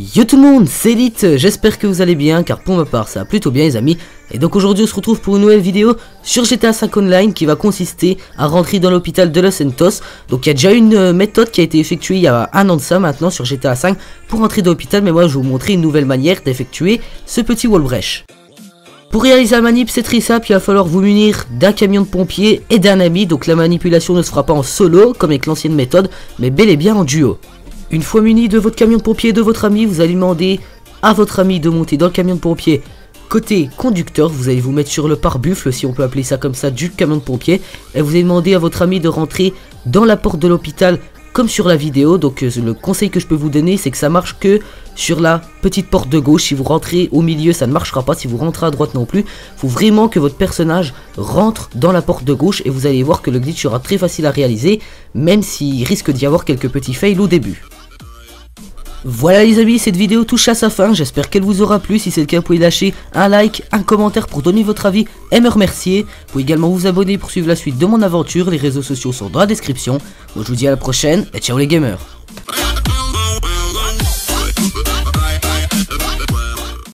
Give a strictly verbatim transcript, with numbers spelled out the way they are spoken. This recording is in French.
Yo tout le monde, c'est Elite, j'espère que vous allez bien car pour ma part ça va plutôt bien les amis. Et donc aujourd'hui on se retrouve pour une nouvelle vidéo sur G T A cinq Online qui va consister à rentrer dans l'hôpital de Los Santos. Donc il y a déjà une euh, méthode qui a été effectuée il y a un an de ça maintenant sur G T A cinq pour rentrer dans l'hôpital, mais moi je vais vous montrer une nouvelle manière d'effectuer ce petit wall breach. Pour réaliser la manip c'est très simple, il va falloir vous munir d'un camion de pompiers et d'un ami. Donc la manipulation ne se fera pas en solo comme avec l'ancienne méthode mais bel et bien en duo. Une fois muni de votre camion de pompier et de votre ami, vous allez demander à votre ami de monter dans le camion de pompier côté conducteur. Vous allez vous mettre sur le pare-buffle, si on peut appeler ça comme ça, du camion de pompier. Et vous allez demander à votre ami de rentrer dans la porte de l'hôpital comme sur la vidéo. Donc euh, le conseil que je peux vous donner, c'est que ça marche que sur la petite porte de gauche. Si vous rentrez au milieu, ça ne marchera pas. Si vous rentrez à droite non plus. Il faut vraiment que votre personnage rentre dans la porte de gauche. Et vous allez voir que le glitch sera très facile à réaliser, même s'il risque d'y avoir quelques petits fails au début. Voilà les amis, cette vidéo touche à sa fin, j'espère qu'elle vous aura plu. Si c'est le cas, vous pouvez lâcher un like, un commentaire pour donner votre avis et me remercier. Vous pouvez également vous abonner pour suivre la suite de mon aventure, les réseaux sociaux sont dans la description. Moi je vous dis à la prochaine et ciao les gamers.